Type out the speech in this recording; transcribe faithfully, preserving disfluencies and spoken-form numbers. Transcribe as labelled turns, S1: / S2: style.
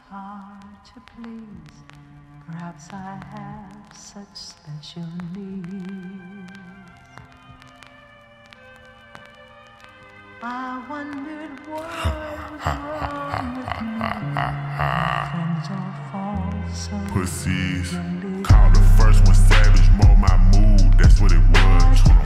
S1: hard to please. Perhaps I have such special needs. I wondered what was wrong with me. My friends all fall so
S2: Pussies.
S1: easily.
S2: Called the first one savage, mold my mood, that's what it was.